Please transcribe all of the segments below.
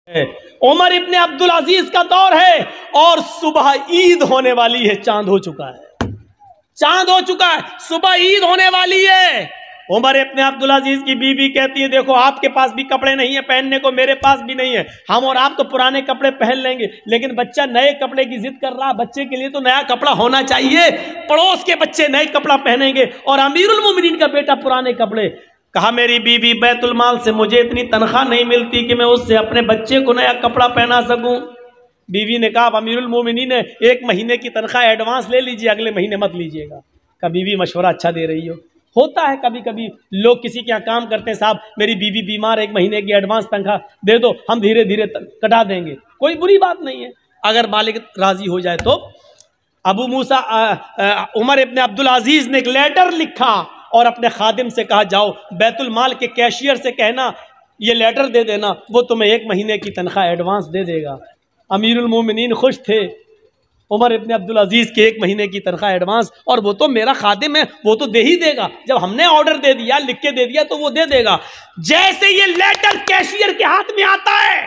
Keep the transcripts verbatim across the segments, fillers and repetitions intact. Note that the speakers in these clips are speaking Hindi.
उमर इब्ने अब्दुल अजीज का दौर है और सुबह ईद होने वाली है, चांद हो चुका है, चांद हो चुका है, सुबह ईद होने वाली है। उमर इब्ने अब्दुल अजीज की बीवी कहती है, देखो आपके पास भी कपड़े नहीं है पहनने को, मेरे पास भी नहीं है, हम और आप तो पुराने कपड़े पहन लेंगे, लेकिन बच्चा नए कपड़े की जिद कर रहा, बच्चे के लिए तो नया कपड़ा होना चाहिए, पड़ोस के बच्चे नए कपड़ा पहनेंगे और अमीरुल मोमिनीन का बेटा पुराने कपड़े। कहा मेरी बीवी बैतुल माल से मुझे इतनी तनख्वाह नहीं मिलती कि मैं उससे अपने बच्चे को नया कपड़ा पहना सकूं। बीवी ने कहा अमीरुल मोमिनीन ने एक महीने की तनख्वाह एडवांस ले लीजिए, अगले महीने मत लीजिएगा। का बीवी मशवरा अच्छा दे रही हो। होता है कभी कभी लोग किसी के यहाँ काम करते हैं, साहब मेरी बीवी बीमार, एक महीने की एडवांस तनख्वाह दे दो, हम धीरे धीरे कटा देंगे, कोई बुरी बात नहीं है अगर मालिक राजी हो जाए तो। अबू मूसा उमर इब्ने अब्दुल अजीज ने एक लेटर लिखा और अपने खादिम से कहा जाओ बैतुल माल के कैशियर से कहना ये लेटर दे देना, वो तुम्हें एक महीने की तनख्वाह एडवांस दे देगा। अमीरुल मोमिनीन खुश थे, उमर इब्ने अब्दुल अजीज के एक महीने की तनख्वाह एडवांस, और वो तो मेरा खादिम है, वो तो दे ही देगा, जब हमने ऑर्डर दे दिया लिख के दे दिया तो वो दे देगा। जैसे ये लेटर कैशियर के हाथ में आता है,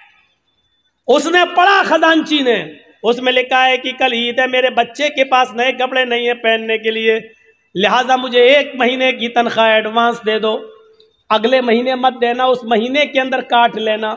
उसने पढ़ा खजांची ने, उसमें लिखा है कि कल ईद है, मेरे बच्चे के पास नए कपड़े नहीं है पहनने के लिए, लिहाजा मुझे एक महीने की तनख्वाह एडवांस दे दो, अगले महीने मत देना, उस महीने के अंदर काट लेना।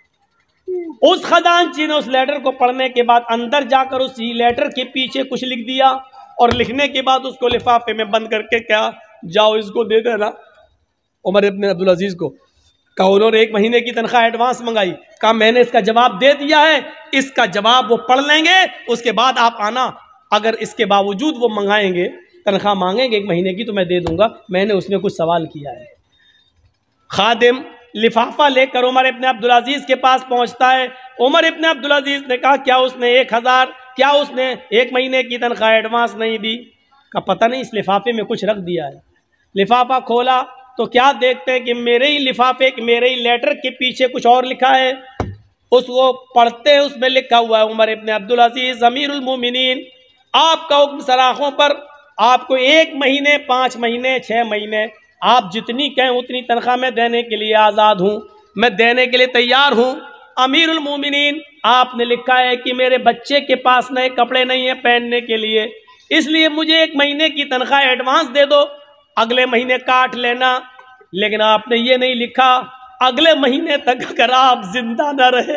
उस खजांची ने उस लेटर को पढ़ने के बाद अंदर जाकर उस लेटर के पीछे कुछ लिख दिया और लिखने के बाद उसको लिफाफे में बंद करके क्या जाओ इसको दे देना उमर इब्ने अब्दुल अजीज को। कहा उन्होंने एक महीने की तनख्वाह एडवांस मंगाई, कहा मैंने इसका जवाब दे दिया है, इसका जवाब वो पढ़ लेंगे, उसके बाद आप आना, अगर इसके बावजूद वो मंगाएंगे तनख्वाह मांगेंगे एक महीने की तो मैं दे दूंगा, मैंने उसमें कुछ सवाल किया है। खादिम लिफाफा लेकर उमर इब्ने अब्दुल अजीज के पास पहुंचता है। उमर इब्ने अब्दुल अजीज ने कहा क्या उसने एक हजार क्या उसने एक महीने की तनख्वाह एडवांस नहीं दी? का पता नहीं, इस लिफाफे में कुछ रख दिया है। लिफाफा खोला तो क्या देखते हैं कि मेरे ही लिफाफे मेरे ही लेटर के पीछे कुछ और लिखा है। उसको पढ़ते हैं, उसमें लिखा हुआ है उमर इब्ने अब्दुल अजीज अमीरुल मोमिनीन, आपका हुक्म सराखों पर, आपको एक महीने पाँच महीने छः महीने आप जितनी कहें उतनी तनख्वाह मैं देने के लिए आज़ाद हूँ, मैं देने के लिए तैयार हूँ। अमीरुल मोमिनीन आपने लिखा है कि मेरे बच्चे के पास नए कपड़े नहीं है पहनने के लिए, इसलिए मुझे एक महीने की तनख्वाह एडवांस दे दो, अगले महीने काट लेना। लेकिन आपने ये नहीं लिखा अगले महीने तक अगर आप जिंदा न रहे,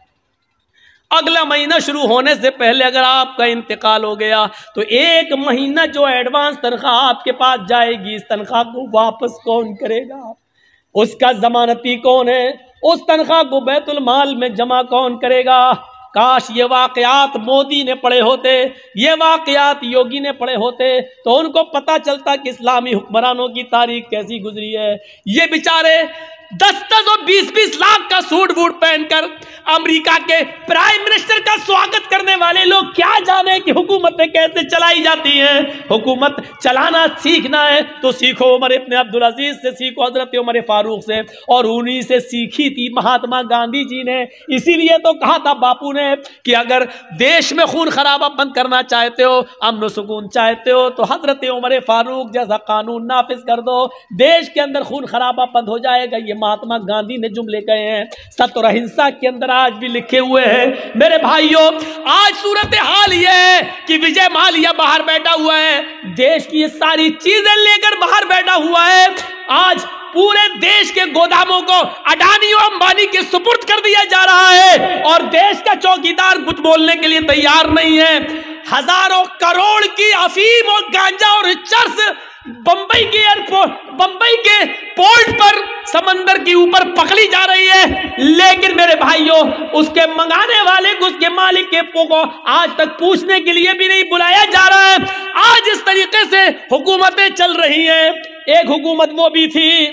अगला महीना शुरू होने से पहले अगर आपका इंतकाल हो गया तो एक महीना जो एडवांस तनख्वाह आपके पास जाएगी, इस तनख्वाह को वापस कौन करेगा? उसका जमानती कौन है? उस तनख्वाह को बैतुल माल में जमा कौन करेगा? काश ये वाकयात मोदी ने पढ़े होते, ये वाकयात योगी ने पढ़े होते तो उनको पता चलता कि इस्लामी हुक्मरानों की तारीख कैसी गुजरी है। ये बेचारे दस दस और बीस बीस लाख का सूट बूट पहनकर अमेरिका के प्राइम मिनिस्टर का स्वागत करने वाले लोग क्या जाने कि हुकूमतें कैसे चलाई जाती हैं। हुकूमत चलाना सीखना है तो सीखो उमर इब्ने अब्दुल अजीज से, सीखो हजरत उमर फारूक से, और उन्हीं से सीखी थी महात्मा गांधी जी ने। इसीलिए तो कहा था बापू ने कि अगर देश में खून खराबा बंद करना चाहते हो, अमन सुकून चाहते हो तो हजरत उमर फारूक जैसा कानून नाफिज कर दो, देश के अंदर खून खराबा बंद हो जाएगा। ये महात्मा गांधी ने जुमले कहे हैं, सत्य और अहिंसा के अंदर आज भी लिखे हुए हैं। मेरे भाइयों, आज सूरत हाल यह है कि विजय माल्या बाहर बैठा हुआ है, देश की ये सारी चीजें लेकर बाहर बैठा हुआ है। आज पूरे देश के गोदामों को अडानी और अंबानी के सुपुर्द कर दिया जा रहा है और देश का चौकीदार कुछ बोलने के लिए तैयार नहीं है। हजारों करोड़ की अफीम और गांजा और चर्स बंबई के एयरपोर्ट बंबई के पोर्ट पर समंदर के ऊपर पकड़ी जा रही है, लेकिन मेरे भाइयों उसके मंगाने वाले को, उसके मालिक के को आज तक पूछने के लिए भी नहीं बुलाया जा रहा है। आज इस तरीके से हुकूमतें चल रही हैं। एक हुकूमत वो भी थी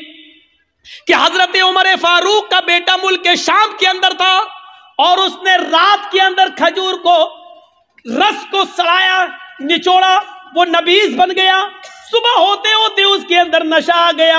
कि हजरत उमर फारूक का बेटा मुल्क के शाम के अंदर था और उसने रात के अंदर खजूर को रस को सड़ाया, निचोड़ा, वो नबीज बन गया। सुबह होते होते उसके अंदर नशा आ गया,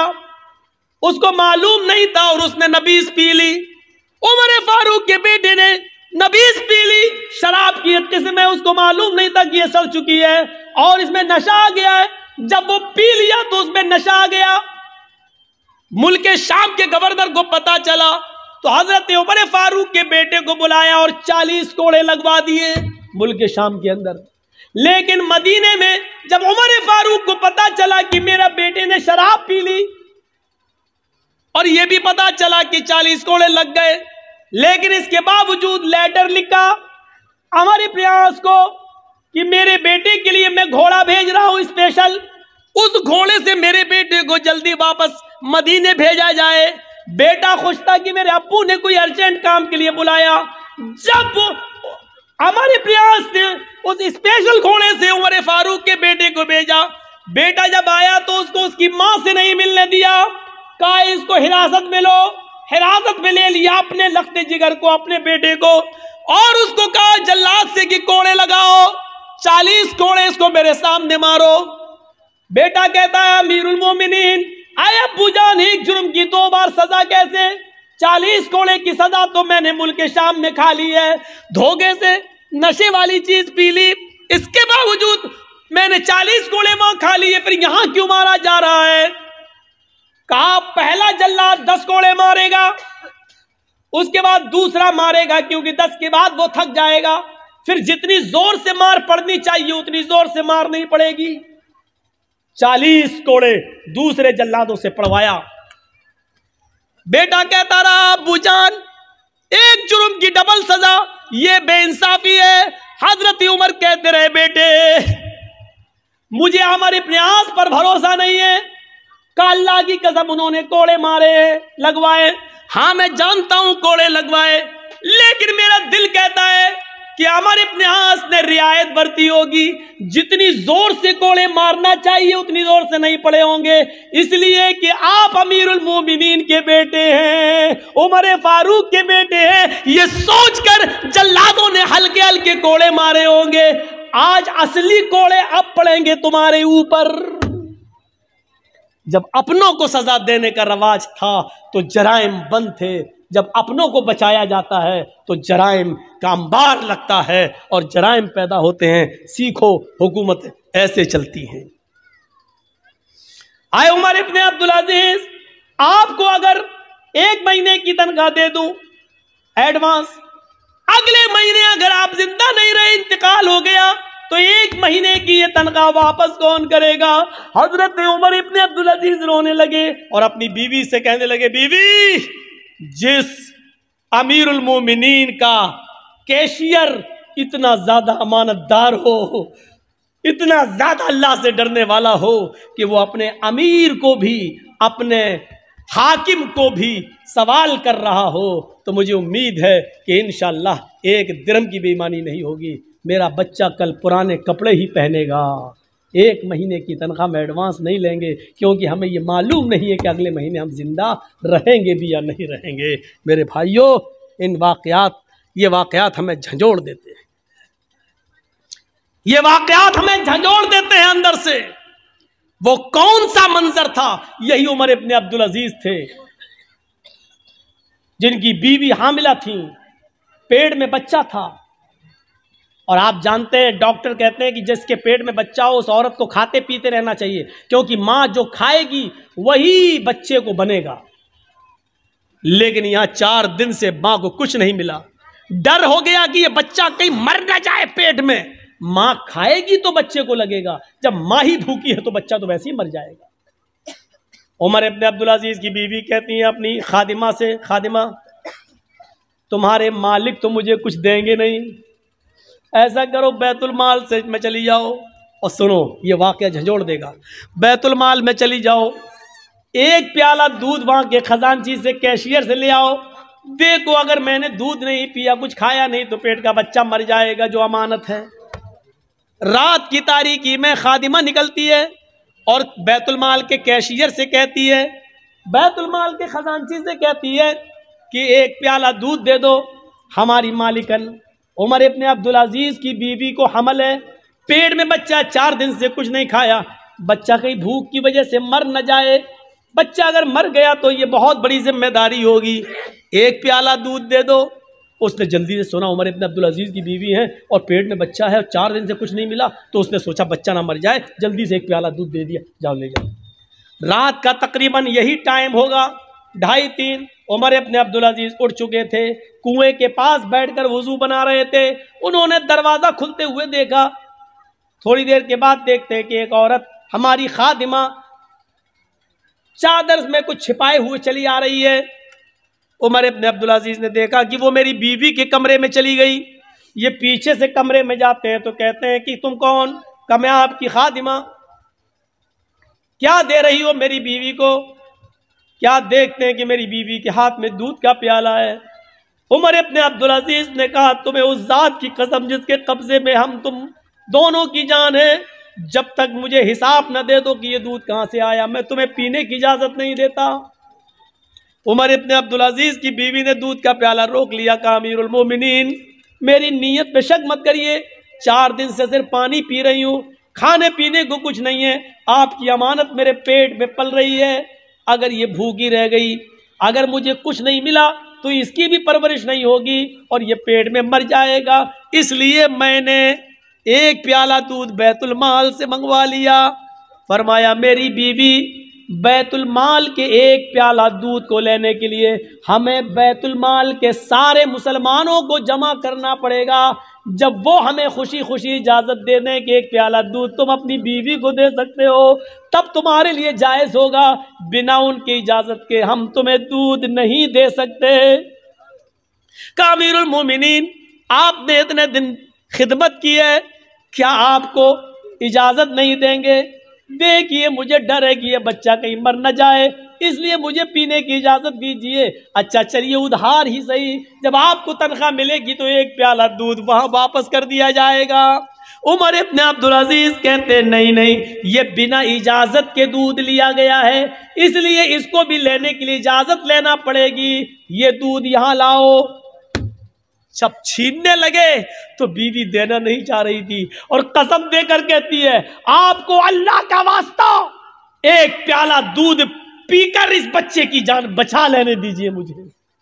उसको मालूम नहीं था और उसने नबीज पी ली। उमर फारूक के बेटे ने नबीज पी ली, शराब की एक किस्म है, उसको मालूम नहीं था कि ये सड़ चुकी है और इसमें नशा आ गया है। जब वो पी लिया तो उसमें नशा आ गया। मुल्क शाम के गवर्नर को पता चला, तो हजरत उमर फारूक के बेटे को बुलाया और चालीस कोड़े लगवा दिए मुल्क शाम के अंदर। लेकिन मदीने में जब उमर फारूक को पता चला कि मेरा बेटे ने शराब पी ली और यह भी पता चला कि चालीस कोड़े लग गए, लेकिन इसके बावजूद लेटर लिखा अमर इब्न आस को कि मेरे बेटे के लिए मैं घोड़ा भेज रहा हूं स्पेशल, उस घोड़े से मेरे बेटे को जल्दी वापस मदीने भेजा जाए। बेटा खुश था कि मेरे अब्बू ने कोई अर्जेंट काम के लिए बुलाया। जब अमर इब्न आस ने उस स्पेशल घोड़े से उमर फारूक के बेटे को भेजा, बेटा जब आया तो उसको उसकी मां से नहीं मिलने दिया, कहा इसको हिरासत में लो। हिरासत में ले लिया अपने लखते जिगर को, अपने बेटे को, और उसको कहा जल्लाद से कि कोड़े लगाओ, चालीस कोड़े इसको मेरे सामने मारो। बेटा कहता है अमीरुल मोमिनीन, आए अब्बू जान, एक जुर्म की दो बार सजा कैसे? चालीस कोड़े की सजा तो मैंने मुल्क शाम में खा ली है, धोखे से नशे वाली चीज पी ली, इसके बावजूद मैंने चालीस कोड़े वहां खा लिए, फिर यहां क्यों मारा जा रहा है? कहा पहला जल्लाद दस कोड़े मारेगा, उसके बाद दूसरा मारेगा, क्योंकि दस के बाद वो थक जाएगा, फिर जितनी जोर से मार पड़नी चाहिए उतनी जोर से मार नहीं पड़ेगी। चालीस कोड़े दूसरे जल्लादों से पड़वाया। बेटा कहता रहा अब्बू जान, एक जुर्म की डबल सजा, ये बेइंसाफी है। हजरत उमर कहते रहे बेटे मुझे अमर इब्न आस पर भरोसा नहीं है, का अल्लाह की कसम उन्होंने कोड़े मारे लगवाए, हाँ मैं जानता हूं कोड़े लगवाए, लेकिन मेरा दिल कहता है कि अमर इब्न आस ने रियायत बरती होगी, जितनी जोर से कोड़े मारना चाहिए उतनी जोर से नहीं पड़े होंगे, इसलिए कि आप अमीरुल मोमिनीन के बेटे हैं, उमर फारूक के बेटे हैं, ये सोचकर जल्लादों ने हल्के हल्के कोड़े मारे होंगे। आज असली कोड़े अब पड़ेंगे तुम्हारे ऊपर। जब अपनों को सजा देने का रवाज था तो जराइम बंद थे, जब अपनों को बचाया जाता है तो जराइम का अंबार लगता है और जराइम पैदा होते हैं। सीखो, हुकूमत ऐसे चलती है। आए उमर इब्न अब्दुल अजीज, आपको अगर एक महीने की तनख्वाह दे दूं एडवांस, अगले महीने अगर आप जिंदा नहीं रहे, इंतकाल हो गया, तो एक महीने की ये तनख्वाह वापस कौन करेगा? हजरत उमर इब्न अब्दुल अजीज रोने लगे और अपनी बीवी से कहने लगे, बीवी, जिस अमीरुल मोमिनीन का कैशियर इतना ज्यादा अमानतदार हो, इतना ज्यादा अल्लाह से डरने वाला हो कि वो अपने अमीर को भी, अपने हाकिम को भी सवाल कर रहा हो, तो मुझे उम्मीद है कि इंशाअल्लाह एक दिरहम की बेईमानी नहीं होगी। मेरा बच्चा कल पुराने कपड़े ही पहनेगा। एक महीने की तनख्वाह में एडवांस नहीं लेंगे, क्योंकि हमें ये मालूम नहीं है कि अगले महीने हम जिंदा रहेंगे भी या नहीं रहेंगे। मेरे भाइयों, इन वाक़यात ये वाक़यात हमें झंझोड़ देते हैं, ये वाक़यात हमें झंझोड़ देते हैं अंदर से। वो कौन सा मंजर था? यही उमर इब्न अब्दुल अजीज थे, जिनकी बीवी हामिला थी, पेट में बच्चा था, और आप जानते हैं डॉक्टर कहते हैं कि जिसके पेट में बच्चा हो उस औरत को खाते पीते रहना चाहिए, क्योंकि मां जो खाएगी वही बच्चे को बनेगा। लेकिन यहां चार दिन से मां को कुछ नहीं मिला, डर हो गया कि ये बच्चा कहीं मर ना जाए पेट में। मां खाएगी तो बच्चे को लगेगा, जब मां ही भूखी है तो बच्चा तो वैसे ही मर जाएगा। उमर इब्न अब्दुल अजीज की बीवी कहती है अपनी खादिमा से, खादिमा तुम्हारे मालिक तो मुझे कुछ देंगे नहीं, ऐसा करो बैतुल माल से में चली जाओ, और सुनो ये वाक़या झंझोड़ देगा, बैतुल माल में चली जाओ, एक प्याला दूध वहां के खजानची से, कैशियर से ले आओ, देखो अगर मैंने दूध नहीं पिया, कुछ खाया नहीं, तो पेट का बच्चा मर जाएगा जो अमानत है। रात की तारीकी में खादिमा निकलती है और बैतुल माल के कैशियर से कहती है, बैतुल माल के खजानची से कहती है कि एक प्याला दूध दे दो। हमारी मालिकन उमर इब्न अब्दुल अजीज की बीवी को हमल है, पेट में बच्चा, चार दिन से कुछ नहीं खाया, बच्चा कहीं भूख की वजह से मर न जाए, बच्चा अगर मर गया तो ये बहुत बड़ी जिम्मेदारी होगी, एक प्याला दूध दे दो। उसने जल्दी से सुना उमर इब्न अब्दुल अजीज की बीवी है और पेट में बच्चा है और चार दिन से कुछ नहीं मिला, तो उसने सोचा बच्चा ना मर जाए, जल्दी से एक प्याला दूध दे दिया, जाओ ले जाओ। रात का तकरीबन यही टाइम होगा, ढाई तीन उमर इब्न अब्दुल अजीज उठ चुके थे, कुएं के पास बैठकर वुजू बना रहे थे। उन्होंने दरवाजा खुलते हुए देखा। थोड़ी देर के बाद देखते हैं कि एक औरत, हमारी खादिमा, चादर में कुछ छिपाए हुए चली आ रही है। उमर इब्न अब्दुल अजीज ने देखा कि वो मेरी बीवी के कमरे में चली गई। ये पीछे से कमरे में जाते हैं तो कहते हैं कि तुम कौन? कहा मैं आपकी खादिमा। क्या दे रही हो मेरी बीवी को? क्या देखते हैं कि मेरी बीवी के हाथ में दूध का प्याला है। उमर इब्न अब्दुल अजीज ने कहा तुम्हें उस जात की कसम जिसके कब्जे में हम तुम दोनों की जान है, जब तक मुझे हिसाब न दे दो कि ये दूध कहां से आया, मैं तुम्हें पीने की इजाजत नहीं देता। उमर इब्न अब्दुल अजीज की बीवी ने दूध का प्याला रोक लिया। कहा अमीरुल मोमिनीन, मेरी नीयत पे शक मत करिए, चार दिन से सिर्फ पानी पी रही हूँ, खाने पीने को कुछ नहीं है। आपकी अमानत मेरे पेट में पल रही है, अगर ये भूखी रह गई, अगर मुझे कुछ नहीं मिला तो इसकी भी परवरिश नहीं होगी और ये पेट में मर जाएगा। इसलिए मैंने एक प्याला दूध बैतुल माल से मंगवा लिया। फरमाया मेरी बीवी, बैतुल माल के एक प्याला दूध को लेने के लिए हमें बैतुल माल के सारे मुसलमानों को जमा करना पड़ेगा। जब वो हमें खुशी खुशी इजाजत दे दें कि एक प्याला दूध तुम अपनी बीवी को दे सकते हो, तब तुम्हारे लिए जायज होगा। बिना उनकी इजाजत के हम तुम्हें दूध नहीं दे सकते। का अमीरुल मोमिनीन, आपने इतने दिन खिदमत की है, क्या आपको इजाजत नहीं देंगे? देखिए मुझे डर है कि ये बच्चा कहीं मर न जाए, इसलिए मुझे पीने की इजाजत दीजिए। अच्छा चलिए उधार ही सही, जब आपको तनख्वाह मिलेगी तो एक प्याला दूध वहां वापस कर दिया जाएगा। उमर इब्न अब्दुल अजीज कहते नहीं नहीं, ये बिना इजाजत के दूध लिया गया है, इसलिए इसको भी लेने के लिए इजाजत लेना पड़ेगी। ये दूध यहां लाओ। जब छीनने लगे तो बीवी देना नहीं चाह रही थी और कसम देकर कहती है आपको अल्लाह का वास्ता एक प्याला दूध पीकर इस बच्चे की जान बचा लेने दीजिए मुझे।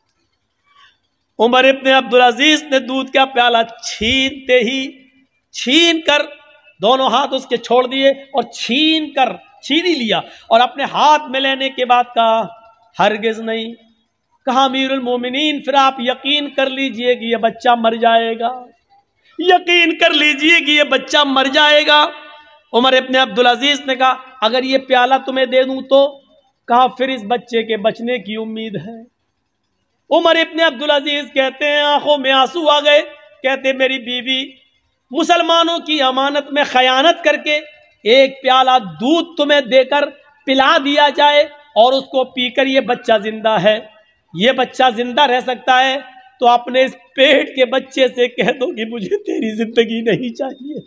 उमर इब्न अब्दुल अजीज ने दूध का प्याला छीनते ही, छीन कर दोनों हाथ उसके छोड़ दिए और छीन कर छीन ही लिया और अपने हाथ में लेने के बाद कहा हरगिज नहीं। कहा अमीरुल मोमिनीन, फिर आप यकीन कर लीजिए कि ये बच्चा मर जाएगा, यकीन कर लीजिए कि ये बच्चा मर जाएगा। उमर इब्न अब्दुल अजीज ने कहा अगर ये प्याला तुम्हें दे दूं तो? कहा फिर इस बच्चे के बचने की उम्मीद है। उमर इब्न अब्दुल अजीज कहते हैं आंखों में आंसू आ गए। कहते मेरी बीवी, मुसलमानों की अमानत में खयानत करके एक प्याला दूध तुम्हें देकर पिला दिया जाए और उसको पीकर ये बच्चा जिंदा है, ये बच्चा जिंदा रह सकता है, तो अपने इस पेट के बच्चे से कह दो कि मुझे तेरी जिंदगी नहीं चाहिए।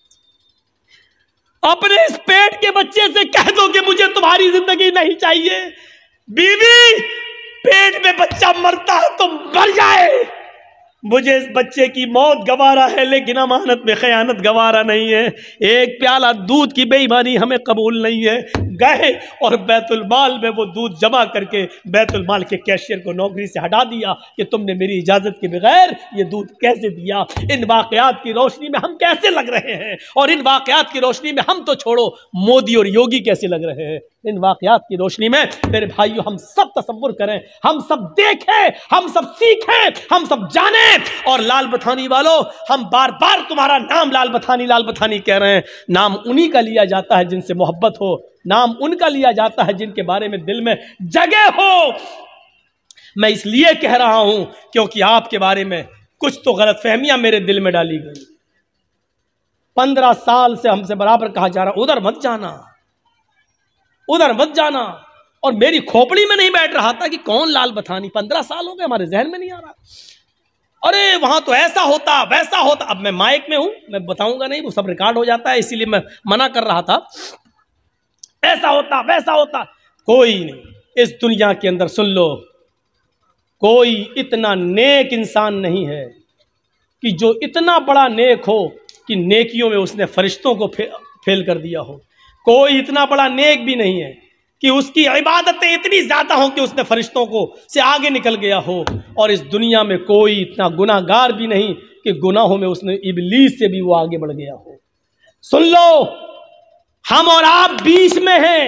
अपने इस पेट के बच्चे से कह दो कि मुझे तुम्हारी जिंदगी नहीं चाहिए। बीवी, पेट में बच्चा मरता है तो मर जाए, मुझे इस बच्चे की मौत गवारा है, लेकिन अमानत में खयानत गवारा नहीं है। एक प्याला दूध की बेईमानी हमें कबूल नहीं है। गए और बैतुल माल में वो दूध जमा करके बैतुल माल के कैशियर को नौकरी से हटा दिया कि तुमने मेरी इजाज़त के बगैर ये दूध कैसे दिया। इन वाक़यात की रोशनी में हम कैसे लग रहे हैं, और इन वाक़यात की रोशनी में हम तो छोड़ो मोदी और योगी कैसे लग रहे हैं। इन वाक़यात की रोशनी में मेरे भाइयों हम सब तसव्वुर करें, हम सब देखें, हम सब सीखें, हम सब जानें। और लाल बथानी वालों, हम बार बार तुम्हारा नाम लाल बथानी लाल बथानी कह रहे हैं। नाम उन्हीं का लिया जाता है जिनसे मोहब्बत हो, नाम उनका लिया जाता है जिनके बारे में दिल में जगह हो। मैं इसलिए कह रहा हूं क्योंकि आपके बारे में कुछ तो गलतफहमियां मेरे दिल में डाली गई। पंद्रह साल से हमसे बराबर कहा जा रहा उधर मत जाना, उधर मत जाना, और मेरी खोपड़ी में नहीं बैठ रहा था कि कौन लाल बथानी। पंद्रह साल हो गए, हमारे जहन में नहीं आ रहा। अरे वहां तो ऐसा होता वैसा होता। अब मैं माइक में हूं, मैं बताऊंगा नहीं, वो सब रिकॉर्ड हो जाता है, इसीलिए मैं मना कर रहा था। ऐसा होता वैसा होता, कोई नहीं इस दुनिया के अंदर, सुन लो, कोई इतना नेक इंसान नहीं है कि जो इतना बड़ा नेक हो कि नेकियों में उसने फरिश्तों को फे, फेल कर दिया हो। कोई इतना बड़ा नेक भी नहीं है कि उसकी इबादतें इतनी ज्यादा हों कि उसने फरिश्तों को से आगे निकल गया हो। और इस दुनिया में कोई इतना गुनाहगार भी नहीं कि गुनाहों में उसने इबलीस से भी वो आगे बढ़ गया हो। सुन लो, हम और आप बीच में हैं,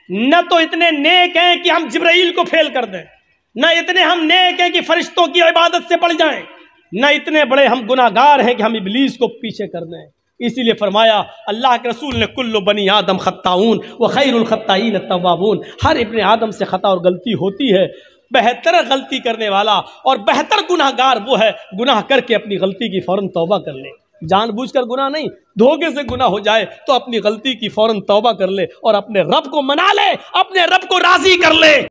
न तो इतने नेक हैं कि हम जिब्राइल को फेल कर दें, न इतने हम नेक हैं कि फरिश्तों की इबादत से बढ़ जाएं, न इतने बड़े हम गुनाहगार हैं कि हम इब्लीस को पीछे कर दें। इसीलिए फरमाया अल्लाह के रसूल ने, कुल्लु बनी आदम खत्ताऊन व खैरुल खत्ताईन तव्वाबून। हर इब्ने आदम से खता और गलती होती है, बेहतर गलती करने वाला और बेहतर गुनाहगार वो है गुनाह करके अपनी गलती की फौरन तौबा कर ले। जानबूझकर गुनाह नहीं, धोखे से गुनाह हो जाए तो अपनी गलती की फौरन तौबा कर ले और अपने रब को मना ले, अपने रब को राजी कर ले।